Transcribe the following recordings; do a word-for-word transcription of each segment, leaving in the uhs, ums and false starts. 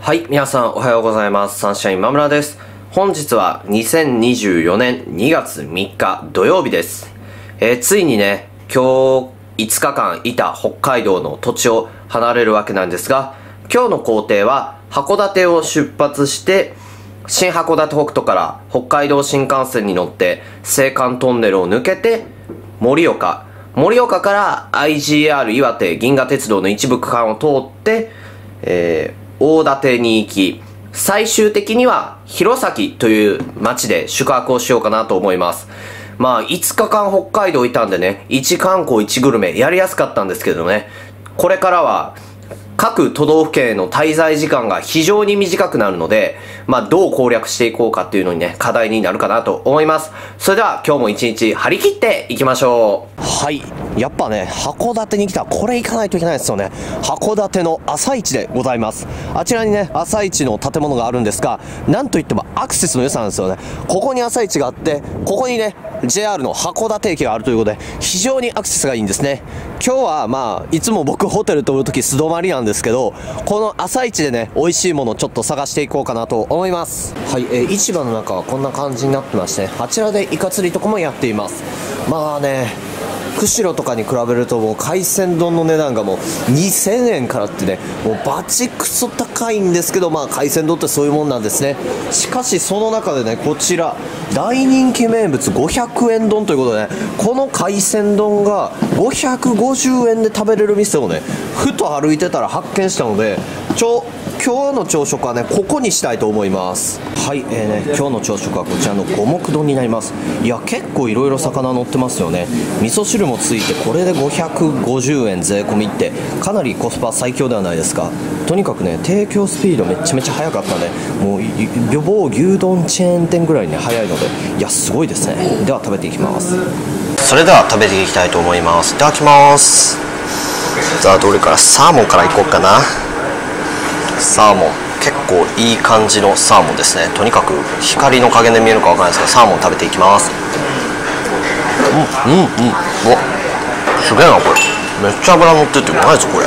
はい、皆さんおはようございます。サンシャイン今村です。本日はにせんにじゅうよねんにがつみっか土曜日です。えー、ついにね、今日いつかかんいた北海道の土地を離れるわけなんですが、今日の行程は函館を出発して、新函館北斗から北海道新幹線に乗って青函トンネルを抜けて盛岡、盛岡から アイジーアール 岩手銀河鉄道の一部区間を通って、えー大館に行き、最終的には弘前という町で宿泊をしようかなと思います。まあいつかかん北海道いたんでね、いち観光いちグルメやりやすかったんですけどね、これからは各都道府県への滞在時間が非常に短くなるので、まあどう攻略していこうかっていうのにね、課題になるかなと思います。それでは今日も一日張り切っていきましょう。はい。やっぱね、函館に来たらこれ行かないといけないですよね。函館の朝市でございます。あちらにね、朝市の建物があるんですが、なんといってもアクセスの良さなんですよね。ここに朝市があって、ここにね、ジェイアール の函館駅があるということで、非常にアクセスがいいんですね。今日はまあ、いつも僕ホテル泊まるとき素泊まりなんですけど、この朝市でね、美味しいものをちょっと探していこうかなと思います。はい、えー、市場の中はこんな感じになってまして、あちらでイカ釣りとかもやっています。まあね、釧路とかに比べるともう海鮮丼の値段がもうにせんえんからってね、もうバチクソ高いんですけど、まあ海鮮丼ってそういうもんなんですね。しかしその中でね、こちら大人気名物ごひゃくえん丼ということでね、この海鮮丼がごひゃくごじゅうえんで食べれる店をね、ふと歩いてたら発見したので、ちょ今日の朝食はね、ここにしたいと思います。はい、えーね、今日の朝食はこちらの五目丼になります。いや、結構いろいろ魚乗ってますよね。味噌汁もついて、これでごひゃくごじゅうえん税込みってかなりコスパ最強ではないですか。とにかくね、提供スピードめちゃめちゃ速かったね。もう予防牛丼チェーン店ぐらいに、ね、速いので、いやすごいですね。では食べていきます。それでは食べていきたいと思います。いただきます。じゃあどれからサーモンからいこうかな。サーモン、結構いい感じのサーモンですね。とにかく光の加減で見えるかわからないですけど、サーモン食べていきます。うんうんうん、お、すげえなこれ。めっちゃ脂乗っててうまいぞこれ。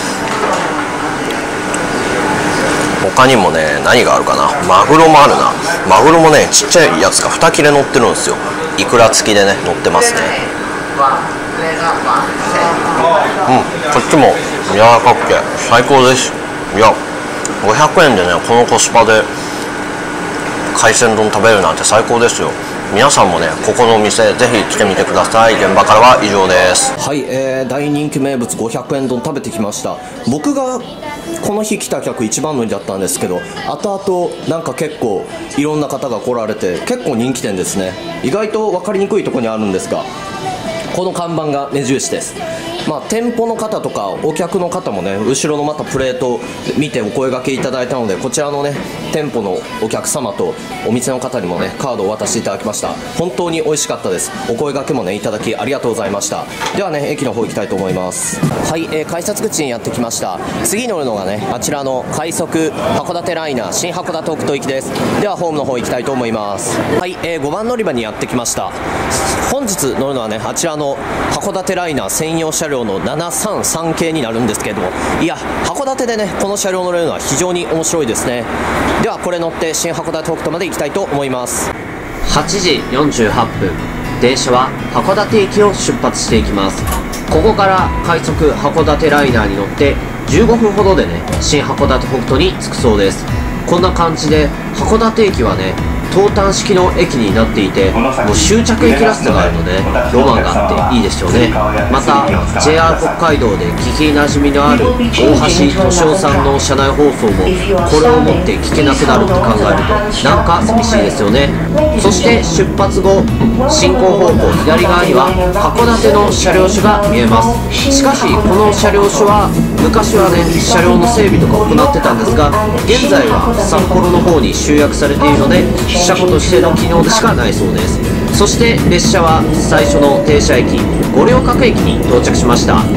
他にもね、何があるかな。マグロもあるな。マグロもね、ちっちゃいやつがに切れ乗ってるんですよ。イクラ付きでね、乗ってますね。うん、こっちも柔らかくて最高です。いや、ごひゃくえんでね、このコスパで海鮮丼食べるなんて最高ですよ。皆さんもね、ここのお店ぜひ来てみてください。現場からは以上です。はい、えー、大人気名物ごひゃくえん丼食べてきました。僕がこの日来た客一番乗りだったんですけど、後々なんか結構いろんな方が来られて、結構人気店ですね。意外と分かりにくいところにあるんですが、この看板が目印です。まあ、店舗の方とかお客の方もね、後ろのまたプレートを見てお声掛けいただいたので、こちらのね、店舗のお客様とお店の方にもね、カードを渡していただきました。本当に美味しかったです。お声掛けもね、いただきありがとうございました。ではね、駅の方行きたいと思います。はい、えー、改札口にやってきました。次乗るのがね、あちらの快速函館ライナー新函館北斗行きです。ではホームの方行きたいと思います。はい、えー、ごばん乗り場にやってきました。本日乗るのはね、あちらの函館ライナー専用車両のななさんさん系になるんですけども、いや函館でね、この車両乗れるのは非常に面白いですね。ではこれ乗って新函館北斗まで行きたいと思います。はちじよんじゅうはっぷん、電車は函館駅を出発していきます。ここから快速函館ライナーに乗ってじゅうごふんほどでね、新函館北斗に着くそうです。こんな感じで函館駅はね、投炭式の駅になっていて、もう終着駅ラストがあるのでロマンがあっていいですよね。また ジェイアール 北海道で聞きなじみのある大橋敏夫さんの車内放送もこれをもって聞けなくなるって考えるとなんか寂しいですよね。そして出発後、進行方向左側には函館の車両所が見えます。しかしこの車両所は昔はね、車両の整備とか行ってたんですが、現在は札幌の方に集約されているので車庫としての機能でしかないそうです。そして列車は最初の停車駅五稜郭駅に到着しました。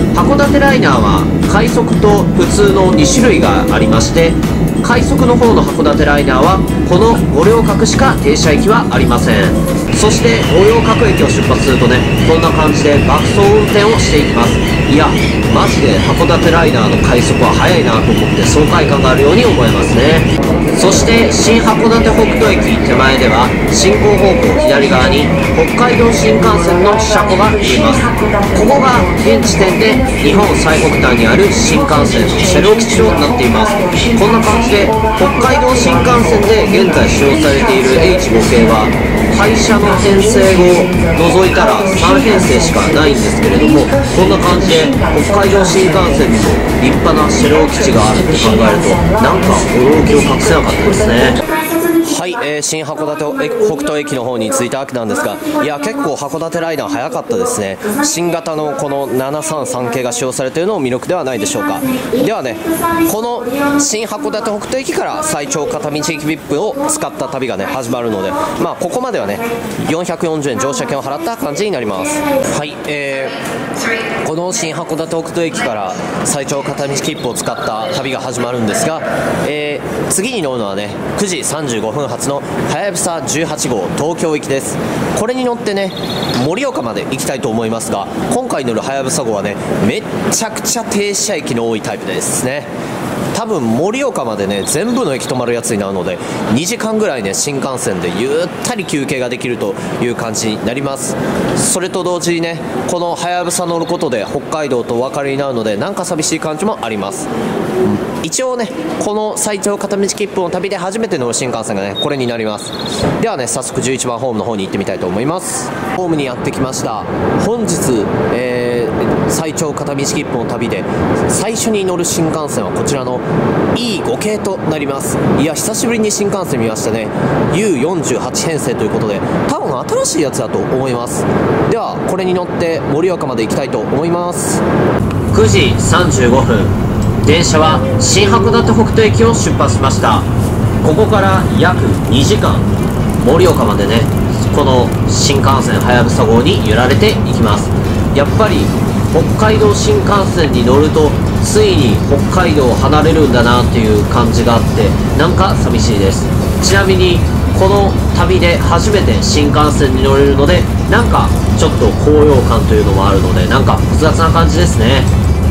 函館ライナーは快速と普通のに種類がありまして、快速の方の函館ライナーはこの五稜郭しか停車駅はありません。そして五稜郭駅を出発するとね、こんな感じで爆走運転をしていきます。いやマジで函館ライナーの快速は速いなと思って爽快感があるように思えますね。そして新函館北斗駅手前では進行方向左側に北海道新幹線の車庫が見えます。ここが現時点で日本最北端にある新幹線の車両基地となっています。こんな感じで北海道新幹線で現在使用されている エイチご 系は廃車の編成を除いたらさん編成しかないんですけれども、こんな感じで北海道新幹線にも立派な車両基地があるって考えるとなんか驚きを隠せなかったですね。はい、えー、新函館北斗駅の方に着いたわけなんですが、いや結構函館ライナー早かったですね。新型のこのななさんさん系が使用されているのも魅力ではないでしょうか。ではね、この新函館北斗駅から最長片道駅切符を使った旅がね始まるので、まあここまではねよんひゃくよんじゅうえん乗車券を払った感じになります。はい、えー、この新函館北斗駅から最長片道切符を使った旅が始まるんですが、えー、次に乗るのはねくじさんじゅうごふん発のはやぶさじゅうはちごう東京行きです。これに乗ってね盛岡まで行きたいと思いますが、今回乗るはやぶさ号はねめっちゃくちゃ停車駅の多いタイプですね。多分盛岡までね全部の駅止まるやつになるのでにじかんぐらいね新幹線でゆったり休憩ができるという感じになります。それと同時にねこのはやぶさ乗ることで北海道とお別れになるのでなんか寂しい感じもあります、うん、一応ねこの最長片道切符の旅で初めて乗る新幹線がねこれになります。ではね早速じゅういちばんホームの方に行ってみたいと思います。ホームにやってきました。本日、えー、最長片道切符の旅で最初に乗る新幹線はこちらの イーご 系となります。いや久しぶりに新幹線見ましたね。 ユーよんじゅうはち 編成ということで多分新しいやつだと思います。ではこれに乗って盛岡まで行きたいと思います。くじさんじゅうごふん、電車は新函館北斗駅を出発しました。ここから約にじかん盛岡までねこの新幹線はやぶさ号に揺られていきます。やっぱり北海道新幹線に乗るとついに北海道を離れるんだなっていう感じがあってなんか寂しいです。ちなみにこの旅で初めて新幹線に乗れるのでなんかちょっと高揚感というのもあるのでなんか複雑な感じですね。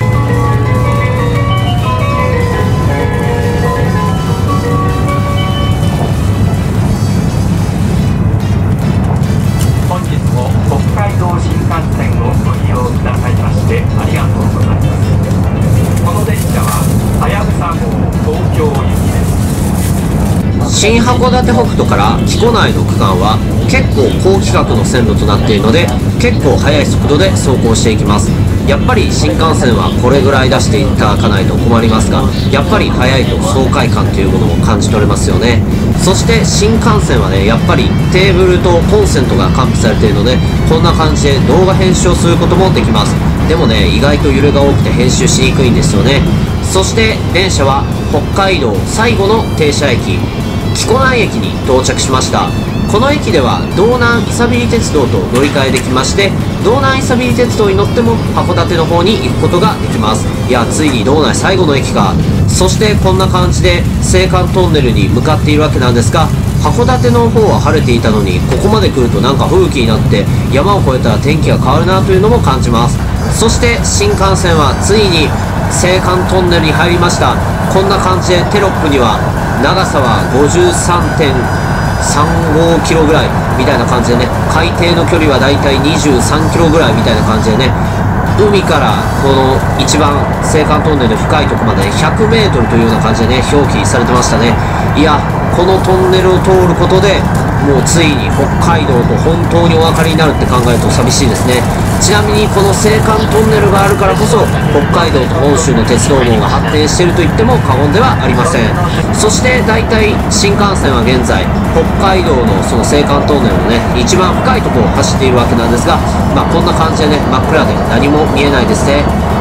本日も北海道新幹線をご利用くださいましてありがとうございます。この電車ははやぶさ号東京行きです。 新函館北斗から木古内の区間は結構高規格の線路となっているので結構速い速度で走行していきます。やっぱり新幹線はこれぐらい出していただかないと困りますが、やっぱり速いと爽快感というものも感じ取れますよね。そして新幹線はねやっぱりテーブルとコンセントが完備されているのでこんな感じで動画編集をすることもできます。でもね意外と揺れが多くて編集しにくいんですよね。そして電車は北海道最後の停車駅木古内駅に到着しました。この駅では道南伊佐ビリ鉄道と乗り換えできまして、道南伊佐ビリ鉄道に乗っても函館の方に行くことができます。いやついに道内最後の駅か。そしてこんな感じで青函トンネルに向かっているわけなんですが、函館の方は晴れていたのにここまで来るとなんか吹雪になって山を越えたら天気が変わるなというのも感じます。そして新幹線はついに青函トンネルに入りました。こんな感じでテロップには長さは ごじゅうさんてんさんごキロぐらいみたいな感じでね、海底の距離はだいたいにじゅうさんキロぐらいみたいな感じでね、海からこの一番青函トンネル深いところまでひゃくメートルというような感じでね表記されてましたね。いやこのトンネルを通ることでもうついに北海道と本当にお分かりになるって考えると寂しいですね。ちなみにこの青函トンネルがあるからこそ北海道と本州の鉄道網が発展していると言っても過言ではありません。そして大体新幹線は現在北海道のその青函トンネルのね一番深いところを走っているわけなんですが、まあこんな感じでね真っ暗で何も見えないですね。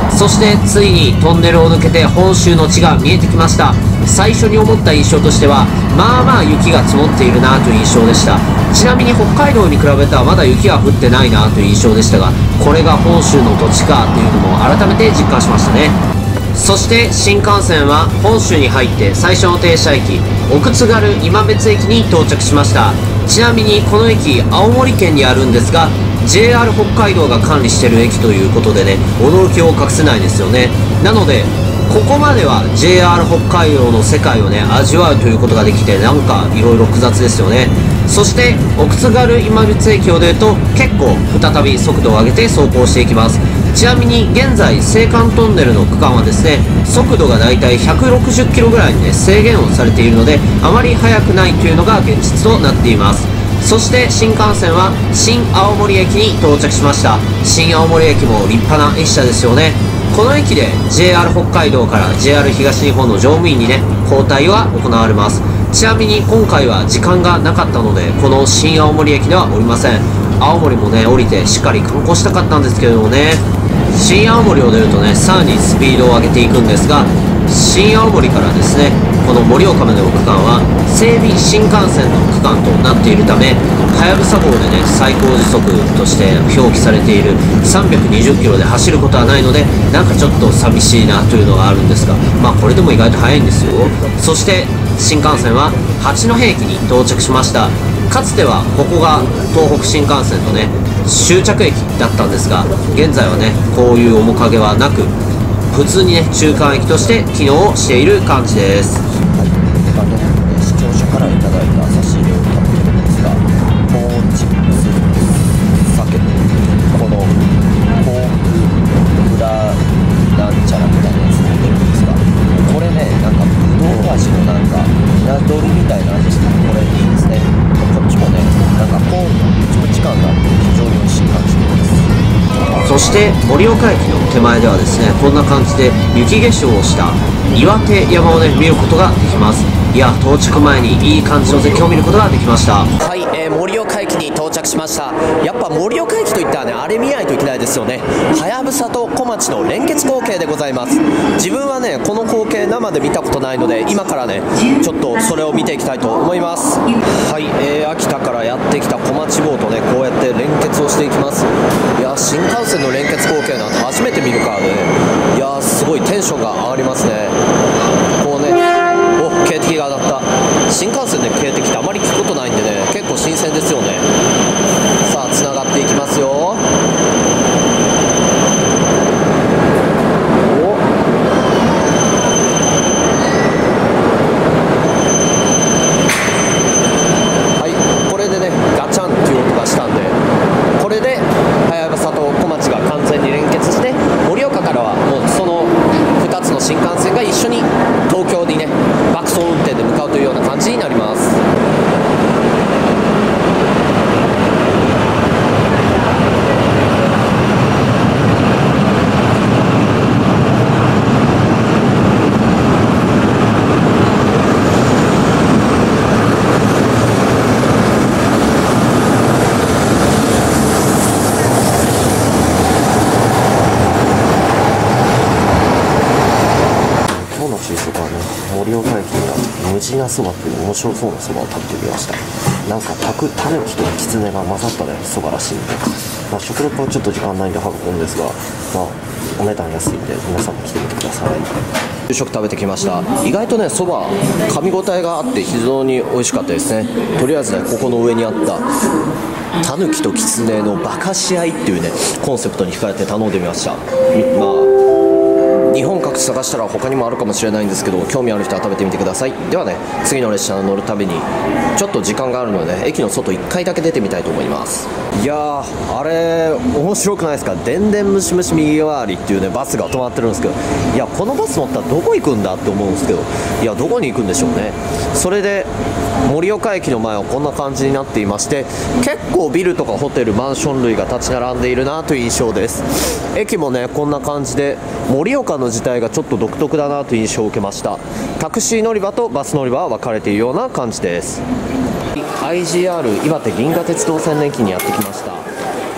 そしてついにトンネルを抜けて本州の地が見えてきました。最初に思った印象としては、まあまあ雪が積もっているなという印象でした。ちなみに北海道に比べたらまだ雪が降ってないなという印象でしたが、これが本州の土地かというのも改めて実感しましたね。そして新幹線は本州に入って最初の停車駅、奥津軽今別駅に到着しました。ちなみにこの駅、青森県にあるんですが、 ジェイアール 北海道が管理している駅ということでね、驚きを隠せないですよね。なのでここまでは ジェイアール 北海道の世界をね味わうということができて、なんかいろいろ複雑ですよね。そして奥津軽今別駅を出ると結構再び速度を上げて走行していきます。ちなみに現在青函トンネルの区間はですね、速度がだいたいひゃくろくじゅっキロぐらいにね制限をされているので、あまり速くないというのが現実となっています。そして新幹線は新青森駅に到着しました。新青森駅も立派な駅舎ですよね。この駅で ジェイアール 北海道から ジェイアール 東日本の乗務員にね交代は行われます。ちなみに今回は時間がなかったので、この新青森駅ではおりません。青森もね降りてしっかり観光したかったんですけれどもね、新青森を出るとねさらにスピードを上げていくんですが、新青森からですねこの盛岡までの区間は整備新幹線の区間となっているため、はやぶさ号でね最高時速として表記されているさんびゃくにじゅっキロで走ることはないので、なんかちょっと寂しいなというのがあるんですが、まあこれでも意外と速いんですよ。そして新幹線は八戸駅に到着しました。かつてはここが東北新幹線のね終着駅だったんですが、現在はねこういう面影はなく、普通にね中間駅として機能している感じです。 視聴者からいただいた差し入れを食べてるんですが、コーンチップス、鮭、このポークブラなんちゃらみたいなやつ食べてるんですが、これねなんかぶどう味のなんか稲取みたいな味して、これいいですね。こっちもねなんかコーンのプチプチ感があって非常に美味しい感じです。 そして盛岡駅の手前ではですね、こんな感じで雪化粧をした岩手山をね見ることができます。いや到着前にいい感じの絶景を見ることができました。 はい、えー、盛岡駅に到着しました。やっぱ盛岡駅といったらねあれ見ないといけないですよね。はやぶさと小町の連結光景でございます。自分はねこの光景生で見たことないので、今からねちょっとそれを見ていきたいと思います。はい、えー、秋田からやってきた小町号とねこうやって連結をしていきます。いや新幹線の連結光景なんて初めて見るからね、いやすごいテンションが上がりますね。こうね、お警笛が鳴った。新幹線で警笛ってあまり聞くことないんでね結構新鮮ですよね。さあつながっていきますよ。はい、これでねガチャンっていう音がしたんで、これではやぶさと小町が完全に連結して、盛岡からはもうそのふたつの新幹線が一緒に東京にね爆走運転で向かうというような感じになります。昼食はね盛岡駅にある無地なそばっていう面白そうなそばを食べてみました。なんかたくタヌキとキツネが混ざったねそばらしいんで、まあ、食レポはちょっと時間ないんで省くんですが、まあお値段安いんで皆さんも来てみてください。昼食食べてきました。意外とねそば噛み応えがあって非常に美味しかったですね。とりあえずねここの上にあったタヌキとキツネのバカし合いっていうねコンセプトに惹かれて頼んでみました。まあ日本各地探したら他にもあるかもしれないんですけど、興味ある人は食べてみてください。ではね次の列車に乗るたびにちょっと時間があるので、ね、駅の外いっかいだけ出てみたいと思います。いやーあれ面白くないですか。でんでんむしむし右回りっていうねバスが止まってるんですけど、いやこのバス乗ったらどこ行くんだって思うんですけど、いやどこに行くんでしょうね。それで盛岡駅の前はこんな感じになっていまして、結構ビルとかホテルマンション類が立ち並んでいるなという印象です。駅もねこんな感じで盛岡の自体がちょっと独特だなという印象を受けました。タクシー乗り場とバス乗り場は分かれているような感じです。 アイジーアール 岩手銀河鉄道線の駅にやってきました。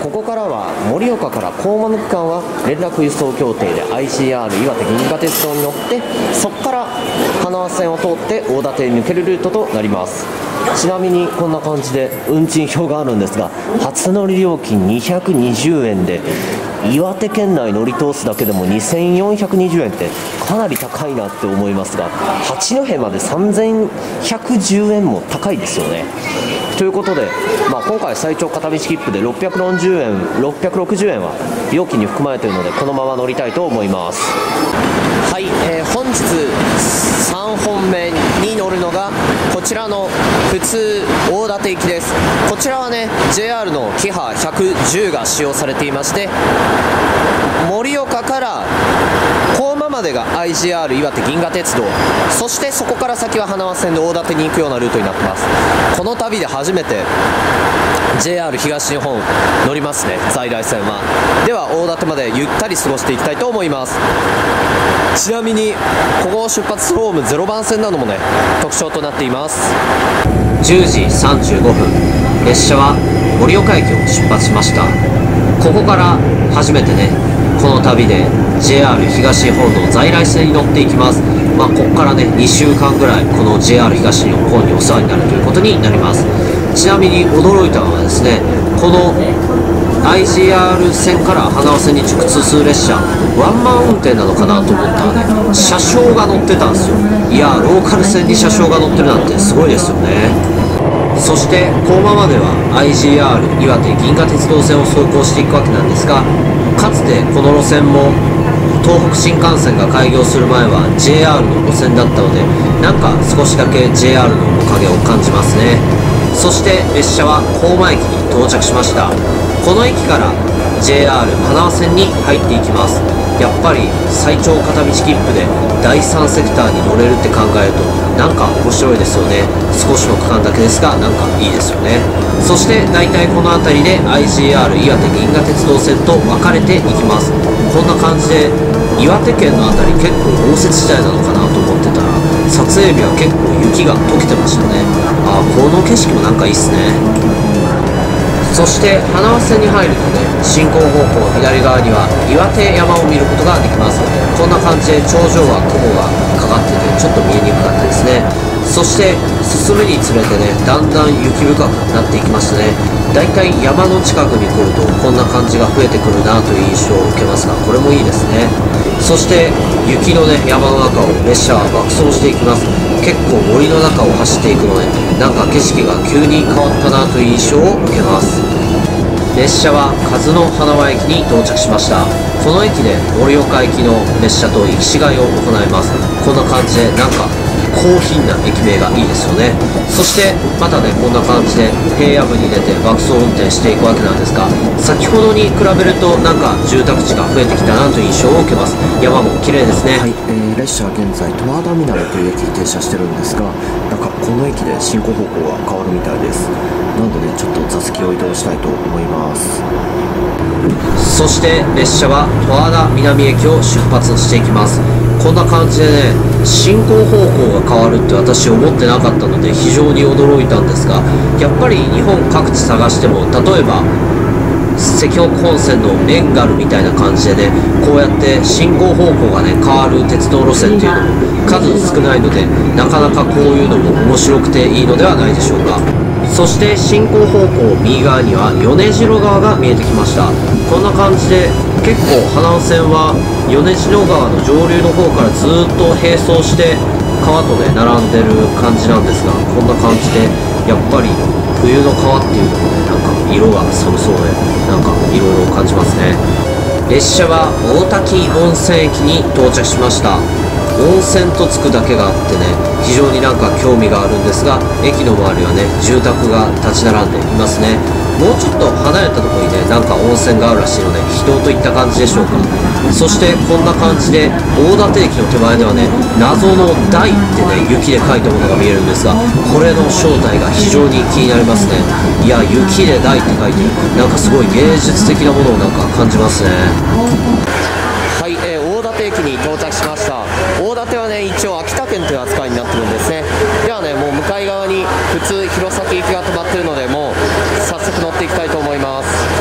ここからは盛岡から高間の区間は連絡輸送協定で アイジーアール 岩手銀河鉄道に乗って、そこから花輪線を通って大館に抜けるルートとなります。ちなみにこんな感じで運賃表があるんですが、初乗り料金にひゃくにじゅうえんで岩手県内乗り通すだけでもにせんよんひゃくにじゅうえんってかなり高いなって思いますが、八戸までさんぜんひゃくじゅうえんも高いですよね。ということで、まあ、今回最長片道切符でろっぴゃくよんじゅうえんろっぴゃくろくじゅうえんは料金に含まれているので、このまま乗りたいと思います。はい、えー、本日さんほんめに乗るのがこちらの普通大館行きです。こちらはね ジェイアール のキハひゃくじゅうが使用されていまして、盛岡から高間までが アイジーアール 岩手銀河鉄道、そしてそこから先は花輪線で大館に行くようなルートになってます。この旅で初めて ジェイアール 東日本乗りますね、在来線は。では大館までゆったり過ごしていきたいと思います。ちなみにここを出発するホームゼロばん線などもね特徴となっています。じゅうじさんじゅうごふん、列車は盛岡駅を出発しました。ここから初めてねこの旅で ジェイアール 東日本の在来線に乗っていきます。まあ、ここからねにしゅうかんぐらいこの ジェイアール 東日本にお世話になるということになります。ちなみに驚いたのはですね、この アイジーアール 線から花輪線に直通する列車、ワンマン運転なのかなと思ったらね車掌が乗ってたんですよ。いやローカル線に車掌が乗ってるなんてすごいですよね。そして高間までは アイジーアール 岩手銀河鉄道線を走行していくわけなんですが、かつてこの路線も東北新幹線が開業する前は ジェイアール の路線だったので、なんか少しだけ ジェイアール の面影を感じますね。そして列車は高間駅に到着しました。この駅から ジェイアール 花輪線に入っていきます。やっぱり最長片道切符でだいさんセクターに乗れるって考えるとなんか面白いですよね。少しの区間だけですがなんかいいですよね。そして大体この辺りで アイジーアール 岩手銀河鉄道線と分かれていきます。こんな感じで岩手県の辺り結構豪雪地帯なのかなと思ってたら、撮影日は結構雪が溶けてましたね。ああこの景色もなんかいいっすね。そして花輪線に入るとね進行方向左側には岩手山を見ることができます。こんな感じで頂上は雲がかかっててちょっと見えにくかったですね。そして進むにつれてねだんだん雪深くなっていきましたね。だいたい山の近くに来るとこんな感じが増えてくるなという印象を受けますが、これもいいですね。そして雪のね山の中を列車は爆走していきます。結構森の中を走っていくのでなんか景色が急に変わったなという印象を受けます。列車は鹿角花輪駅に到着しました。この駅で盛岡行きの列車と行き違いを行います。こんな感じでなんか高品な駅名がいいですよね。そしてまたねこんな感じで平野部に出て爆走運転していくわけなんですが、先ほどに比べるとなんか住宅地が増えてきたなという印象を受けます。山も綺麗ですね。はい、えー、列車は現在十和田南という駅に停車してるんですが、なんかこの駅で進行方向が変わるみたいです。なのでねちょっと座席を移動したいと思います。そして列車は十和田南駅を出発していきます。こんな感じでね進行方向が変わるって私思ってなかったので非常に驚いたんですが、やっぱり日本各地探しても例えば石北本線のベンガルみたいな感じでねこうやって進行方向がね変わる鉄道路線っていうのも数少ないので、なかなかこういうのも面白くていいのではないでしょうか。そして進行方向右側には米代川が見えてきました。こんな感じで結構花輪線は米代川の上流の方からずっと並走して川とね並んでる感じなんですが、こんな感じでやっぱり冬の川っていうのもねなんか色が寒そうでなんかいろいろ感じますね。列車は大滝温泉駅に到着しました。温泉とつくだけがあってね非常になんか興味があるんですが、駅の周りはね住宅が立ち並んでいますね。もうちょっと離れたところにねなんか温泉があるらしいので秘湯といった感じでしょうか。そしてこんな感じで大館駅の手前ではね謎の台ってね雪で描いたものが見えるんですが、これの正体が非常に気になりますね。いや雪で台って書いてる、なんかすごい芸術的なものをなんか感じますね。はい、えー、大館駅に到着しました。大館はね一応秋田県という扱いになってるんですね。ではねもう向かい側に普通弘前行きが止まってるのでもう早速乗っていきたいと思います。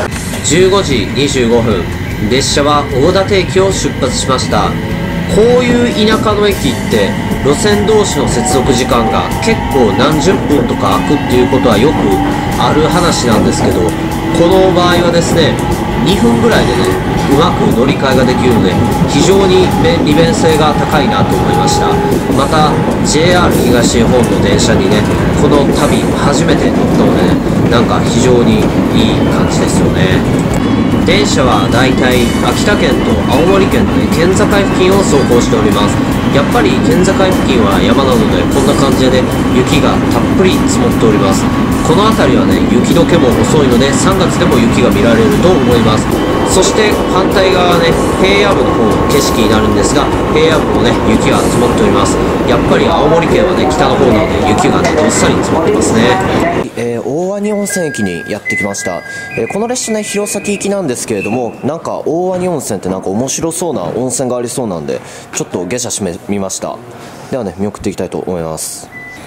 じゅうごじにじゅうごふん、列車は大館駅を出発しました。こういう田舎の駅って路線同士の接続時間が結構何十分とか空くっていうことはよくある話なんですけど、この場合はですねにふんぐらいでねうまく乗り換えができるので非常に利便性が高いなと思いました。また ジェイアール 東日本の電車にねこの旅初めて乗ったのでね、なんか非常にいい感じですよね。電車はだいたい秋田県と青森県の、ね、県境付近を走行しております。やっぱり県境付近は山なのでこんな感じで、ね、雪がたっぷり積もっております。この辺りはね雪解けも遅いのでさんがつでも雪が見られると思います。そして反対側はね平野部の方の景色になるんですが、平野部もね雪が積もっております。やっぱり青森県はね北の方なので雪がねどっさり積もってますね。 えー、大鰐温泉駅にやってきました。えー、この列車ね弘前行きなんですけれども、なんか大鰐温泉ってなんか面白そうな温泉がありそうなんでちょっと下車してみました。ではね見送っていきたいと思います。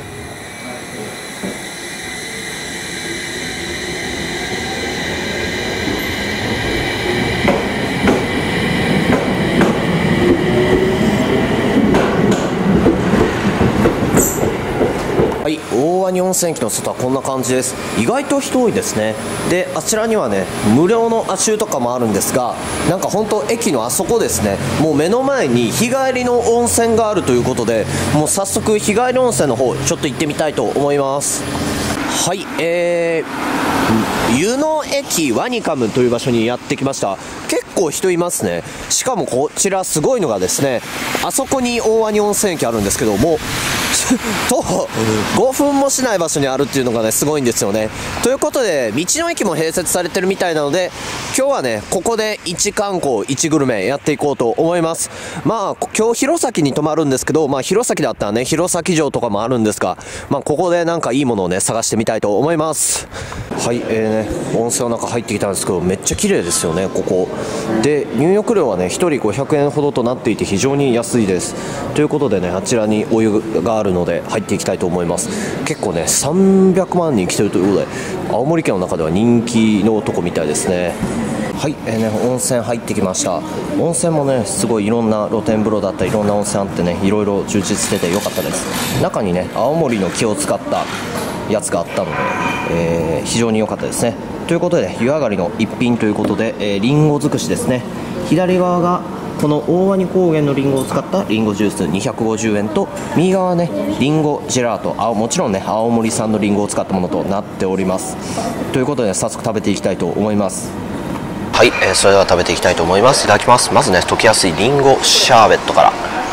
はい、大鰐温泉駅の外はこんな感じです。意外と人多いですね。であちらにはね無料の足湯とかもあるんですが、なんか本当駅のあそこですね、もう目の前に日帰りの温泉があるということで、もう早速日帰り温泉の方ちょっと行ってみたいと思います。はい、えー、湯の駅ワニカムという場所にやってきました。結構人いますね。しかもこちらすごいのがですね、あそこに大鰐温泉駅あるんですけども徒歩ごふんもしない場所にあるっていうのがねすごいんですよね。ということで道の駅も併設されてるみたいなので、今日はねここでいち観光いちグルメやっていこうと思います。まあ今日弘前に泊まるんですけど、まあ弘前だったらね弘前城とかもあるんですが、まあここでなんかいいものをね探してみたいと思います。はい、えーね温泉の中入ってきたんですけど、めっちゃ綺麗ですよねここで。入浴料はねひとりごひゃくえんほどとなっていて非常に安いです。ということでねあちらにお湯があるので入っていきたいと思います。結構ねさんびゃくまんにん来てるということで、青森県の中では人気のとこみたいですね。はい、えーね、温泉入ってきました。温泉もねすごいいろんな露天風呂だったりいろんな温泉あってね、いろいろ充実しててよかったです。中にね青森の木を使ったやつがあったので、えー、非常に良かったですね。ということで湯上がりの一品ということで、えー、リンゴ尽くしですね。左側がこの大鰐高原のリンゴを使ったリンゴジュースにひゃくごじゅうえんと、右側はねリンゴジェラート、あもちろんね青森産のリンゴを使ったものとなっております。ということで早速食べていきたいと思います。はい、えー、それでは食べていきたいと思います。いただきます。まずね溶けやすいリンゴシャーベットから。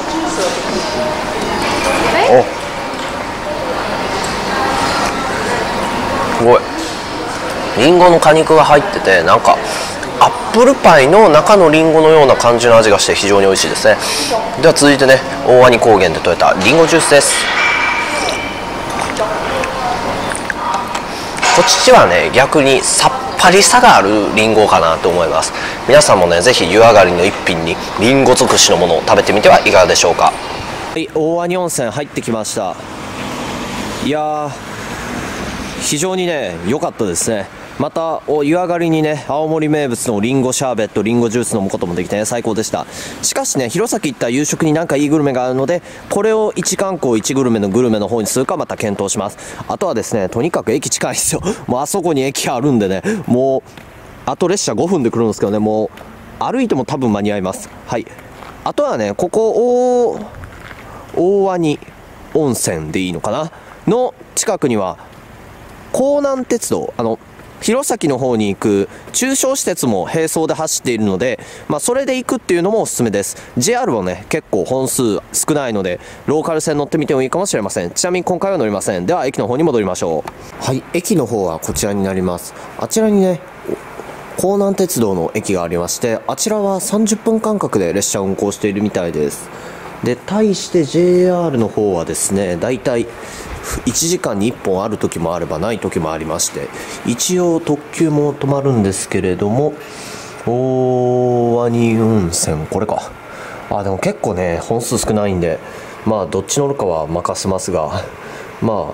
おすごいリンゴの果肉が入ってて、なんかアップルパイの中のリンゴのような感じの味がして非常に美味しいですね。では続いてね大鰐高原で採れたリンゴジュースです。こっちはね逆にさっぱりさがあるリンゴかなと思います。皆さんもねぜひ湯上がりの一品にリンゴ尽くしのものを食べてみてはいかがでしょうか。はい、大鰐温泉入ってきました。いやー非常にね良かったですね。また湯上がりにね青森名物のリンゴシャーベットリンゴジュース飲むこともできてね最高でした。しかしね弘前行った夕食になんかいいグルメがあるので、これをいち観光いちグルメのグルメの方にするかまた検討します。あとはですねとにかく駅近いですよ。もうあそこに駅あるんでね、もうあと列車ごふんで来るんですけどね、もう歩いても多分間に合います。はい、あとはねここ大大鰐温泉でいいのかなの近くには江南鉄道、あの弘前の方に行く中小施設も並走で走っているので、まあ、それで行くっていうのもおすすめです。 ジェイアール はね結構本数少ないのでローカル線乗ってみてもいいかもしれません。ちなみに今回は乗りません。では駅の方に戻りましょう。はい、駅の方はこちらになります。あちらにね江南鉄道の駅がありまして、あちらはさんじゅっぷん間隔で列車を運行しているみたいです。で対して ジェイアール の方はですねだいたいいちじかんにいっぽんある時もあればない時もありまして、一応特急も止まるんですけれども、大鰐温泉これか。あでも結構ね本数少ないんで、まあどっち乗るかは任せますが、まあ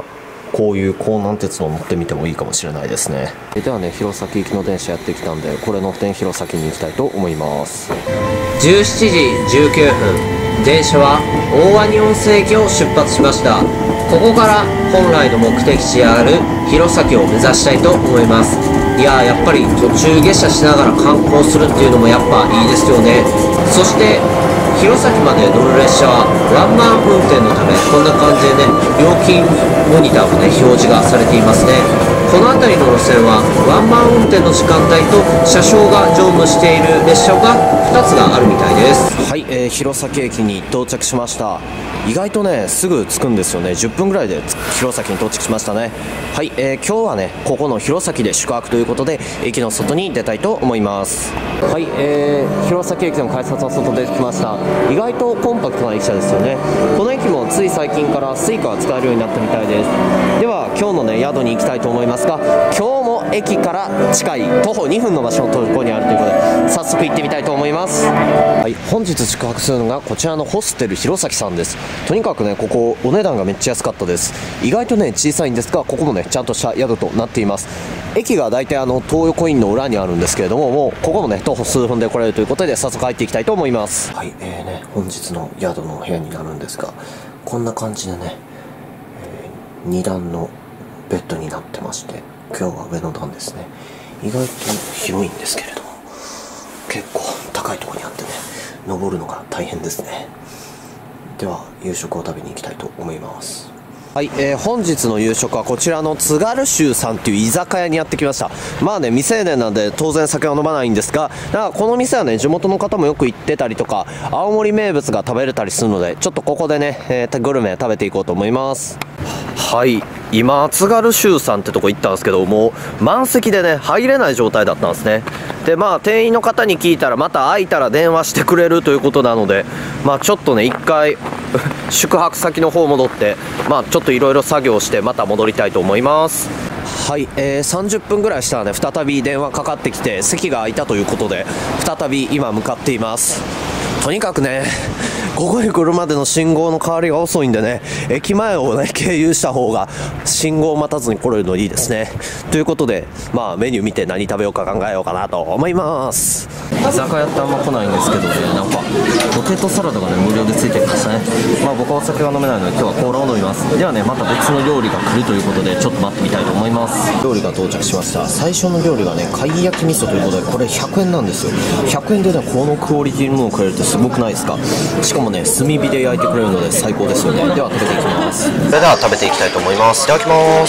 こういう弘南鉄道乗ってみてもいいかもしれないですね。ではね、弘前行きの電車やってきたんで、これ乗って弘前に行きたいと思います。 じゅうしちじじゅうきゅうふん、電車は大鰐温泉駅を出発しました。ここから本来の目的地である弘前を目指したいと思います。いやー、やっぱり途中下車しながら観光するっていうのもやっぱいいですよね。そして弘前まで乗る列車はワンマン運転のため、こんな感じでね、料金モニターもね、表示がされていますね。この辺りの路線はワンマン運転の時間帯と車掌が乗務している列車がふたつがあるみたいです。 はい、えー、弘前駅に到着しました。意外とね、すぐ着くんですよね。じゅっぷんぐらいで弘前に到着しましたね。はい、えー、今日はね、ここの弘前で宿泊ということで、駅の外に出たいと思います。はい、えー、弘前駅の改札の外出てきました。意外とコンパクトな駅舎ですよね。この駅もつい最近からスイカが使えるようになったみたいです。では今日のね、宿に行きたいと思いますが、今日も駅から近い徒歩にふんの場所のところにあるということで、早速行ってみたいと思います。はい、本日宿泊するのがこちらのホステル弘前さんです。とにかくね、ここお値段がめっちゃ安かったです。意外とね、小さいんですが、ここもね、ちゃんとした宿となっています。駅が大体あの東横インの裏にあるんですけれども、もうここもね、徒歩数分で来れるということで、早速入っていきたいと思います。はい、えーね、本日の宿の部屋になるんですが、こんな感じでね、えー、に段のベッドになってまして、今日は上の段ですね。意外と広いんですけれども、結構高いところにあってね、登るのが大変ですね。では夕食を食べに行きたいと思います。はい、えー、本日の夕食はこちらの津軽衆さんという居酒屋にやってきました。まあね、未成年なんで当然酒は飲まないんですが、だからこの店はね、地元の方もよく行ってたりとか、青森名物が食べれたりするので、ちょっとここでね、えー、グルメ食べていこうと思います。はい、今津軽衆さんってとこ行ったんですけど、もう満席でね、入れない状態だったんですね。でまあ店員の方に聞いたら、また空いたら電話してくれるということなので、まあちょっとね、一回宿泊先の方戻って、まあちょっといろいろ作業してまた戻りたいと思います。はい、えー、さんじゅっぷんぐらいしたらね、再び電話かかってきて席が空いたということで、再び今向かっています。とにかくね、ここに来るまでの信号の変わりが遅いんでね、駅前をね、経由した方が信号を待たずに来れるのいいですね。ということで、まあメニュー見て何食べようか考えようかなと思います。居酒屋ってあんま来ないんですけどね、なんかポテトサラダがね、無料でついてきましたね。まあ僕はお酒が飲めないので今日はコーラを飲みます。ではね、また別の料理が来るということで、ちょっと待ってみたいと思います。料理が到着しました。最初の料理がね、貝焼き味噌ということで、これひゃくえんなんですよ。ひゃくえんでね、このクオリティのものをくれるってすごくないですか。しかもね、炭火で焼いてくれるので最高ですよね。では食べていきます。それでは食べていきたいと思います。いただきます。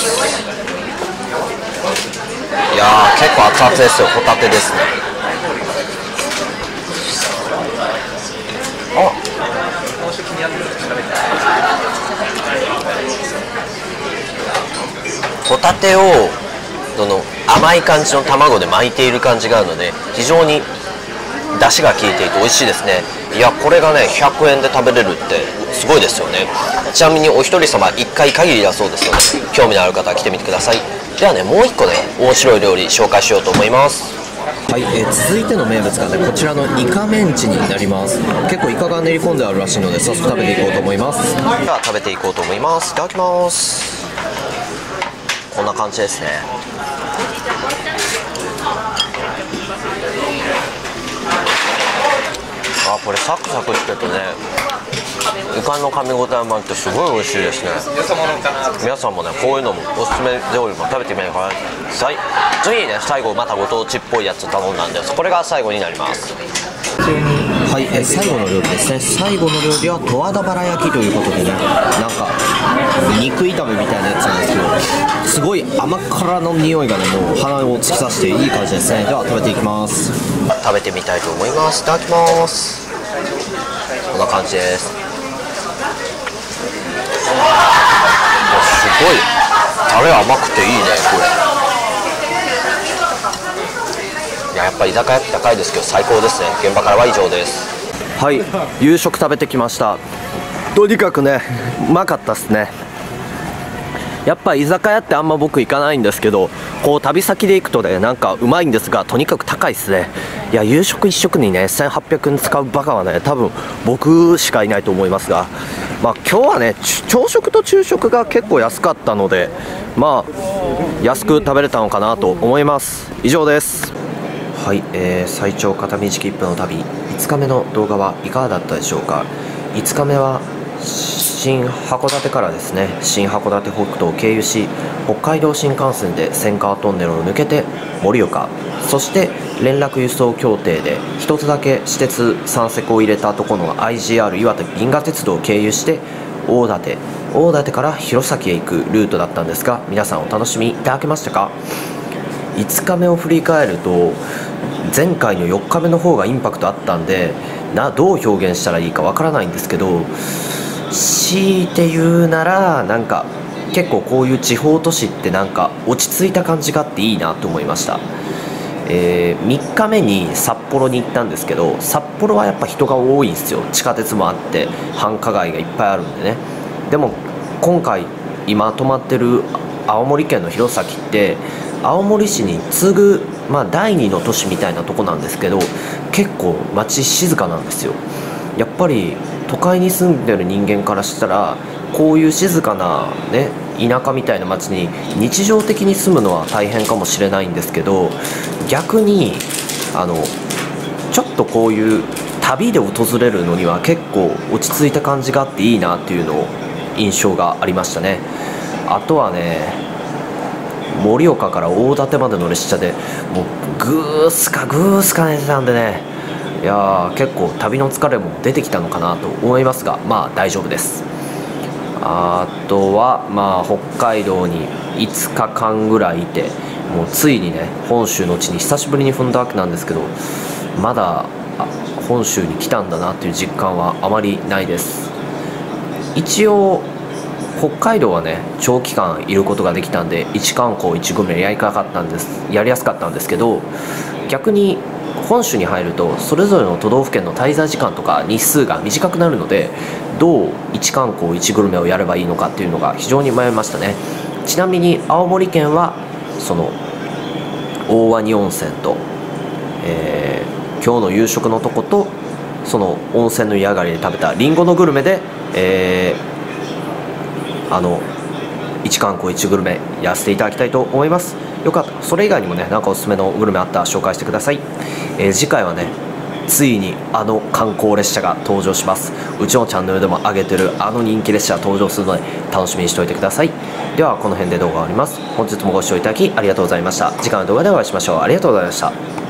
いやー、結構熱々ですよ。ホタテですね。あ、ホタテをその甘い感じの卵で巻いている感じがあるので、非常に出汁が効いていて美味しいですね。いや、これがね、ひゃくえんで食べれるってすごいですよね。ちなみにお一人様いっかい限りだそうですので、興味のある方は来てみてください。ではね、もう一個ね、面白い料理紹介しようと思います。はい、えー、続いての名物がね、こちらのイカメンチになります。結構イカが練り込んであるらしいので、早速食べていこうと思います。では食べていこうと思います。いただきます。こんな感じですね。あ、これサクサクしててね、イカの噛み応えもあってすごい美味しいですね。皆さんもね、こういうのもおすすめ料理も食べてみてください。次にね、最後またご当地っぽいやつ頼んだんです。これが最後になります。はい、え最後の料理ですね。最後の料理は十和田バラ焼きということでね、なんか肉炒めみたいなやつなんですけど、すごい甘辛の匂いがね、もう鼻を突き刺していい感じですね。では食べていきます。食べてみたいと思います。いただきます。こんな感じです。すごいタレ甘くていいね、これ。いや、やっぱり居酒屋って高いですけど最高ですね。現場からは以上です。はい、夕食食べてきました。とにかくね、うまかったですね。 やっぱ居酒屋ってあんま僕行かないんですけど、こう旅先で行くとね、なんかうまいんですが、とにかく高いですね。いや、夕食一食にねせんはっぴゃくえん使うバカはね、多分僕しかいないと思いますが、まあ今日はね朝食と昼食が結構安かったので、まあ安く食べれたのかなと思います。以上です。はい、えー、最長片道切符の旅いつかめの動画はいかがだったでしょうか。いつかめは新函館からですね、新函館北斗を経由し、北海道新幹線で千川トンネルを抜けて盛岡、そして連絡輸送協定で一つだけ私鉄三石を入れたところの アイジーアール 岩手銀河鉄道を経由して大館、大館から弘前へ行くルートだったんですが、皆さんお楽しみいただけましたか。いつかめを振り返ると、前回のよっかめの方がインパクトあったんでな、どう表現したらいいかわからないんですけど、強いて言うならなんか結構こういう地方都市ってなんか落ち着いた感じがあっていいなと思いました。えー、みっかめに札幌に行ったんですけど、札幌はやっぱ人が多いんですよ。地下鉄もあって繁華街がいっぱいあるんでね。でも今回今泊まってる青森県の弘前って青森市に次ぐ、まあ、だいにの都市みたいなとこなんですけど、結構街静かなんですよ。やっぱり都会に住んでる人間からしたら、こういう静かなね田舎みたいな街に日常的に住むのは大変かもしれないんですけど、逆にあのちょっとこういう旅で訪れるのには結構落ち着いた感じがあっていいなっていうのを印象がありましたね。あとはね、盛岡から大館までの列車でもうぐーすかぐーすか寝てたんでね、いやー結構旅の疲れも出てきたのかなと思いますが、まあ大丈夫です。あとはまあ北海道にいつかかんぐらいいて、もうついにね本州の地に久しぶりに踏んだわけなんですけど、まだ本州に来たんだなっていう実感はあまりないです。一応北海道はね長期間いることができたんで、いち観光いちグルメやりかかったんですやりやすかったんですけど、逆に本州に入るとそれぞれの都道府県の滞在時間とか日数が短くなるので、どういち観光いちグルメをやればいいのかっていうのが非常に迷いましたね。ちなみに青森県はその大鰐温泉と、えー、今日の夕食のとことその温泉の湯上がりで食べたりんごのグルメで、えーあのいち観光いちグルメやらせていただきたいと思います。よかったらそれ以外にもねなんかおすすめのグルメあったら紹介してください。えー、次回はねついにあの観光列車が登場します。うちのチャンネルでも上げてるあの人気列車登場するので楽しみにしておいてください。ではこの辺で動画を終わります。本日もご視聴いただきありがとうございました。次回の動画でお会いしましょう。ありがとうございました。